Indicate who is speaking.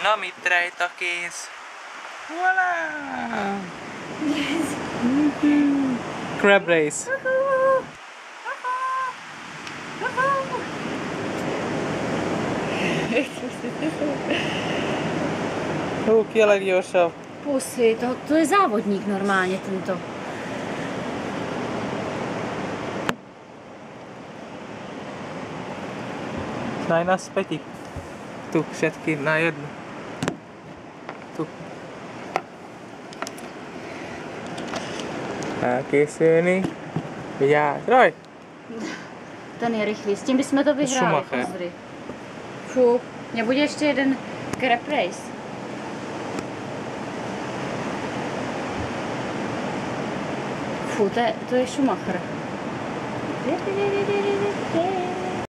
Speaker 1: Na, mit rejt a kéz? Voilà! Crab race. Ki a leggyorsabb?
Speaker 2: Puszi, to je závodník normálně tento.
Speaker 1: Daj nás Peti. Tu všetky na jednu. Tu. Taky syny. Já, troj.
Speaker 2: Ten je rychlý, s tím bychom to vyhráli,
Speaker 1: Schumacher.
Speaker 2: pozri. Fú, nebude ještě jeden crab race. Fú, to je Schumacher.